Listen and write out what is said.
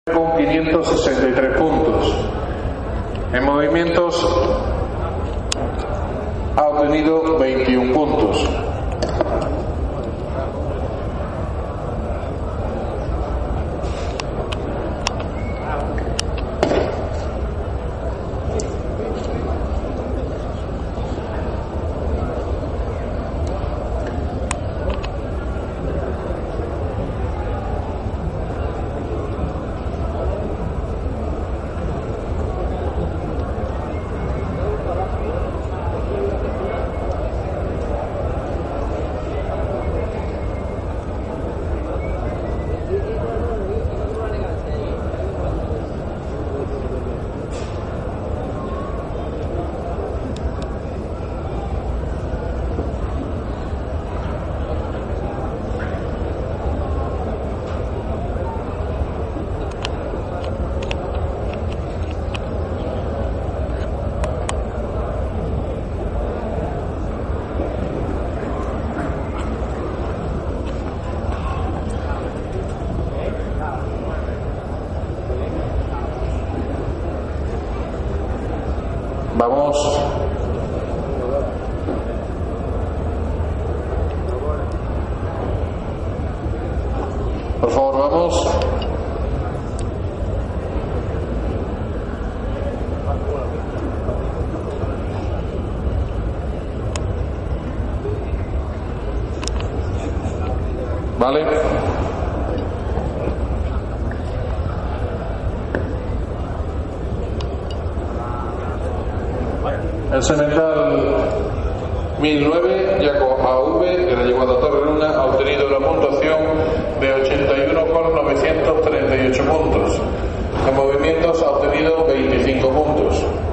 con 563 puntos. En movimientos ha obtenido 21 puntos. Vamos. Por favor, vamos. Vale. El semental 1009, Jaco AV, de la Yeguada Torre Luna, ha obtenido una puntuación de 81,938 puntos. En movimientos ha obtenido 25 puntos.